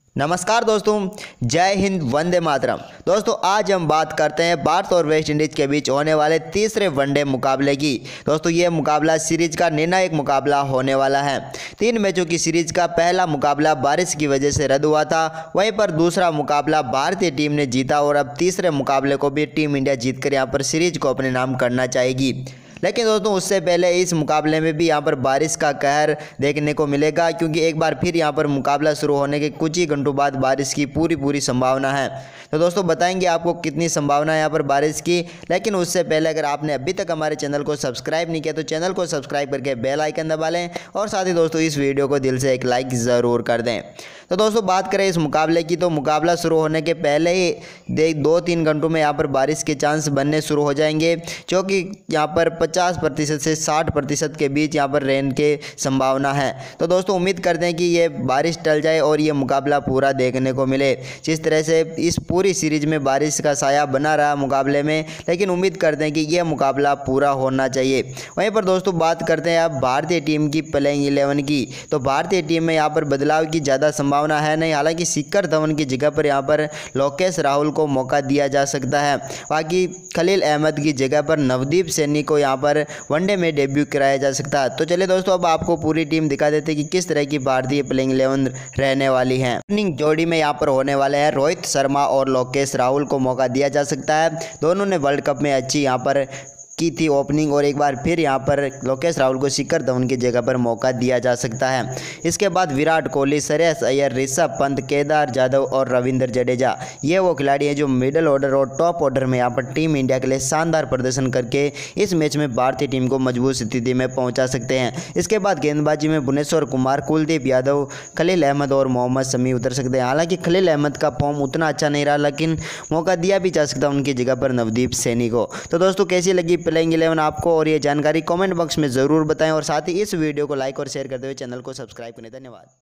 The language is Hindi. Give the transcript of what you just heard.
नमस्कार दोस्तों, जय हिंद, वंदे मातरम। दोस्तों आज हम बात करते हैं भारत और वेस्ट इंडीज़ के बीच होने वाले तीसरे वनडे मुकाबले की। दोस्तों ये मुकाबला सीरीज का निर्णायक मुकाबला होने वाला है। 3 मैचों की सीरीज का पहला मुकाबला बारिश की वजह से रद्द हुआ था, वहीं पर दूसरा मुकाबला भारतीय टीम ने जीता और अब तीसरे मुकाबले को भी टीम इंडिया जीतकर यहाँ पर सीरीज को अपने नाम करना चाहेगी। लेकिन दोस्तों उससे पहले इस मुकाबले में भी यहाँ पर बारिश का कहर देखने को मिलेगा, क्योंकि एक बार फिर यहाँ पर मुकाबला शुरू होने के कुछ ही घंटों बाद बारिश की पूरी संभावना है। तो दोस्तों बताएंगे आपको कितनी संभावना है यहाँ पर बारिश की। लेकिन उससे पहले अगर आपने अभी तक हमारे चैनल को सब्सक्राइब नहीं किया तो चैनल को सब्सक्राइब करके बेल आइकन दबा लें और साथ ही दोस्तों इस वीडियो को दिल से एक लाइक ज़रूर कर दें। तो दोस्तों बात करें इस मुकाबले की, तो मुकाबला शुरू होने के पहले ही 2-3 घंटों में यहाँ पर बारिश के चांस बनने शुरू हो जाएंगे, क्योंकि यहाँ पर 50% से 60% के बीच यहाँ पर रेन के संभावना है। तो दोस्तों उम्मीद करते हैं कि ये बारिश टल जाए और ये मुकाबला पूरा देखने को मिले। जिस तरह से इस पूरी सीरीज में बारिश का साया बना रहा मुकाबले में, लेकिन उम्मीद करते हैं कि यह मुकाबला पूरा होना चाहिए। वहीं पर दोस्तों बात करते हैं अब भारतीय टीम की प्लेइंग 11 की। तो भारतीय टीम में यहाँ पर बदलाव की ज़्यादा संभावना है नहीं। हालांकि शिखर धवन की जगह पर यहाँ पर लोकेश राहुल को मौका दिया जा सकता है। बाकी खलील अहमद की जगह पर नवदीप सैनी को यहाँ पर वनडे में डेब्यू कराया जा सकता है। तो चलिए दोस्तों अब आपको पूरी टीम दिखा देते हैं कि किस तरह की भारतीय प्लेइंग 11 रहने वाली है। ओपनिंग जोड़ी में यहाँ पर होने वाले हैं रोहित शर्मा और लोकेश राहुल को मौका दिया जा सकता है। दोनों ने वर्ल्ड कप में अच्छी यहाँ पर की थी ओपनिंग, और एक बार फिर यहाँ पर लोकेश राहुल को शिखर धवन की जगह पर मौका दिया जा सकता है। इसके बाद विराट कोहली, श्रेयस अय्यर, ऋषभ पंत, केदार जाधव और रविंद्र जडेजा, ये वो खिलाड़ी हैं जो मिडिल ऑर्डर और टॉप ऑर्डर में यहाँ पर टीम इंडिया के लिए शानदार प्रदर्शन करके इस मैच में भारतीय टीम को मजबूत स्थिति में पहुँचा सकते हैं। इसके बाद गेंदबाजी में भुवनेश्वर कुमार, कुलदीप यादव, खलील अहमद और मोहम्मद शमी उतर सकते हैं। हालांकि खलील अहमद का फॉर्म उतना अच्छा नहीं रहा, लेकिन मौका दिया भी जा सकता है उनकी जगह पर नवदीप सैनी को। तो दोस्तों कैसी लगी प्लेइंग 11 आपको, और ये जानकारी कमेंट बॉक्स में ज़रूर बताएं और साथ ही इस वीडियो को लाइक और शेयर करते हुए चैनल को सब्सक्राइब करें। धन्यवाद।